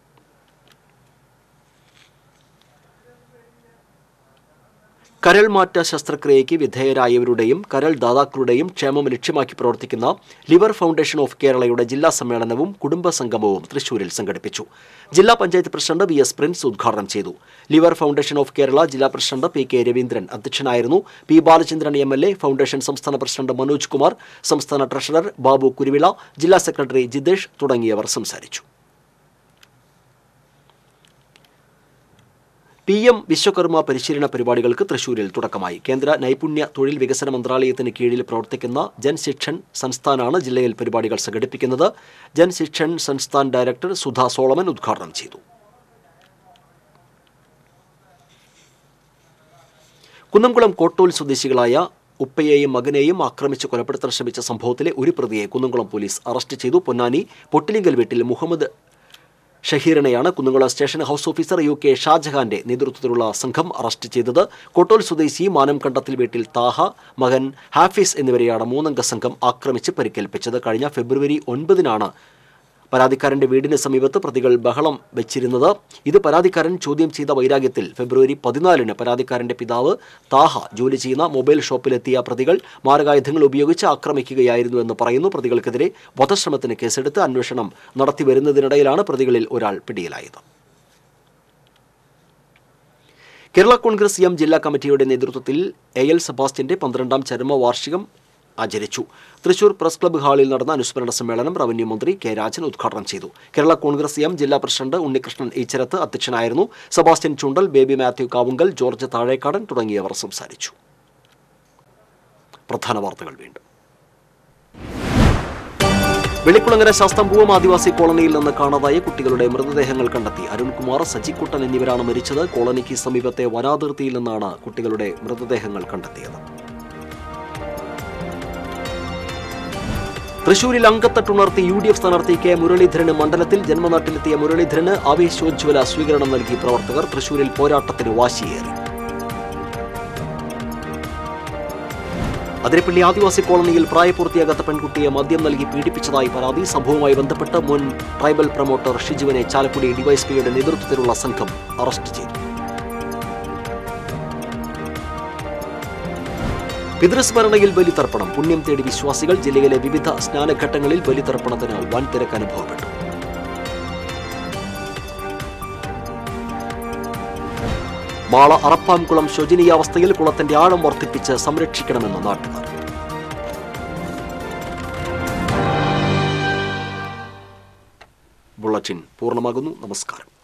കരൾമാറ്റ ശസ്ത്രക്രിയയ്ക്ക് വിധേയരായവരുടെയും കരൾ ദാതാക്കളുടെയും ക്ഷേമം ലക്ഷ്യമാക്കി പ്രവർത്തിക്കുന്ന ലിവർ ഫൗണ്ടേഷൻ ഓഫ് കേരളയുടെ ജില്ലാ സമ്മേളനവും കുടുംബ സംഗമവും തൃശൂരിൽ സംഘടിപ്പിച്ചു. ജില്ലാ പഞ്ചായത്ത് പ്രസിഡന്റ് VS പ്രിൻസ് ഉദ്ഘാടനം ചെയ്തു. ലിവർ ഫൗണ്ടേഷൻ ഓഫ് കേരള ജില്ലാ പ്രസിഡന്റ് PK രവീന്ദ്രൻ അധ്യക്ഷനായിരുന്നു. P ബാലചന്ദ്രൻ MLA, ഫൗണ്ടേഷൻ സംസ്ഥാന പ്രസിഡന്റ് മനോജ് കുമാർ, സംസ്ഥാന ട്രഷറർ ബാബു കുരുവിള, ജില്ലാ സെക്രട്ടറി ജിതേഷ് തുടങ്ങിയവർ സംസാരിച്ചു. PM വിശ്വകർമ്മ പരിശീലന പരിപാടികൾക്ക് തൃശൂരിൽ തുടക്കമായി. കേന്ദ്ര നൈപുണ്യ തൊഴിൽ വികസന മന്ത്രാലയത്തിന് കീഴിൽ പ്രവർത്തിക്കുന്ന ജൻശിക്ഷൻ സംസ്ഥാനാണ് ജില്ലയിൽ പരിപാടികൾ സംഘടിപ്പിക്കുന്നത്. ജൻശിക്ഷൻ സംസ്ഥാൻ ഡയറക്ടർ സുധ സോളമൻ ഉദ്ഘാടനം ചെയ്തു. കുന്നംകുളം കോട്ടൂൽ സ്വദേശികളായ ഉപ്പയെയും മകനെയും ആക്രമിച്ച് കൊലപ്പെടുത്താൻ ശ്രമിച്ച സംഭവത്തിലെ ഒരു പ്രതിയെ കുന്നംകുളം പോലീസ് അറസ്റ്റ് ചെയ്തു. പൊന്നാനി പൊട്ടിലിങ്കൽ വീട്ടിൽ മുഹമ്മദ് ഷഹീറിനെയാണ് Kunnamkulam station house officer UK ഷാജഹാന്റെ നേതൃത്വത്തിലുള്ള സംഘം അറസ്റ്റ് ചെയ്തത്. കോട്ടോൽ സ്വദേശി മാനം കണ്ടത്തിൽ വീട്ടിൽ താഹ, മകൻ ഹാഫിസ് എന്നിവരെയാണ് 3-അംഗ സംഘം ആക്രമിച്ച് പരിക്കേൽപ്പിച്ചത്. കഴിഞ്ഞ ഫെബ്രുവരി 9-നാണ് പരാതിക്കാരന്റെ വീടിന് സമീപത്ത് പ്രതികൾ ബഹളം വെച്ചിരുന്നത്. ഇത് പരാതിക്കാരൻ ചോദ്യം ചെയ്ത വൈരാഗ്യത്തിൽ ഫെബ്രുവരി 14-ന് പരാതിക്കാരന്റെ പിതാവ് താഹ ജോലി ചെയ്യുന്ന മൊബൈൽ ഷോപ്പിലെത്തിയ പ്രതികൾ മാരകായുധങ്ങൾ ഉപയോഗിച്ച് ആക്രമിക്കുകയായിരുന്നു എന്ന് പറയുന്നു. പ്രതികൾക്കെതിരെ വധശ്രമത്തിന് കേസെടുത്ത് അന്വേഷണം നടത്തിവരുന്നതിനിടയിലാണ് പ്രതികളിൽ ഒരാൾ പിടിയിലായത്. കേരള കോൺഗ്രസ് M ജില്ലാ കമ്മിറ്റിയുടെ നേതൃത്വത്തിൽ AL സെബാസ്റ്റ്യന്റെ 12-ാം ചരമവാർഷികം ആചരിച്ചു. തൃശൂർ പ്രസ് ക്ലബ്ബ് ഹാളിൽ നടന്ന അനുസ്മരണ സമ്മേളനം റവന്യൂ മന്ത്രി K രാജൻ ഉദ്ഘാടനം ചെയ്തു. കേരള കോൺഗ്രസ് M ജില്ലാ പ്രസിഡന്റ് ഉണ്ണികൃഷ്ണൻ ഈച്ചരത്ത് അധ്യക്ഷനായിരുന്നു. Sebastian Chundal, Baby Mathew Kavungal, George Thazhekkadan തുടങ്ങിയവർ സംസാരിച്ചു. പ്രധാന വാർത്തകൾ വീണ്ടും. വെള്ളിക്കുളങ്ങര ശാസ്താംപൂവം ആദിവാസി കോളനിയിൽ നിന്ന് കാണാതായ കുട്ടികളുടെ മൃതദേഹങ്ങൾ കണ്ടെത്തി. അരുൺകുമാർ, സജിക്കുട്ടൻ എന്നിവരാണ് മരിച്ചത്. കോളനിക്ക് സമീപത്തെ വനാതിർത്തിയിൽ നിന്നാണ് കുട്ടികളുടെ മൃതദേഹങ്ങൾ കണ്ടെത്തിയത്. തൃശൂരിൽ അങ്കത്തട്ടുണർത്തി UDF സ്ഥാനാർത്ഥി K മുരളീധരന് മണ്ഡലത്തിൽ. ജന്മനാട്ടിലെത്തിയ മുരളീധരന് ആവേശോജ്വല സ്വീകരണം നൽകി പ്രവർത്തകർ. തൃശൂരിൽ പോരാട്ടത്തിന് വാശിയേറി. അതിരപ്പള്ളി ആദിവാസി കോളനിയിൽ പ്രായപൂർത്തിയാകാത്ത പെൺകുട്ടിയെ മദ്യം നൽകി പീഡിപ്പിച്ചതായി പരാതി. സംഭവവുമായി ബന്ധപ്പെട്ട് മുൻ ട്രൈബൽ പ്രൊമോട്ടർ ഷിജുവിനെ ചാലക്കുടി ഡിവൈഎസ്പിയുടെ നേതൃത്വത്തിലുള്ള സംഘം അറസ്റ്റ് ചെയ്തു. പിതൃസ്മരണയിൽ ബലിതർപ്പണം. പുണ്യം തേടി വിശ്വാസികൾ. ജില്ലയിലെ വിവിധ സ്നാനഘട്ടങ്ങളിൽ ബലിതർപ്പണത്തിന് വൻ തിരക്ക് അനുഭവപ്പെട്ടു. മാള അറപ്പാംകുളം ശോചനീയാവസ്ഥയിൽ. കുളത്തിന്റെ ആഴം വർദ്ധിപ്പിച്ച് സംരക്ഷിക്കണമെന്ന് നാട്ടുകാർ. ബുള്ളറ്റിൻ പൂർണ്ണമാകുന്നു. നമസ്കാരം.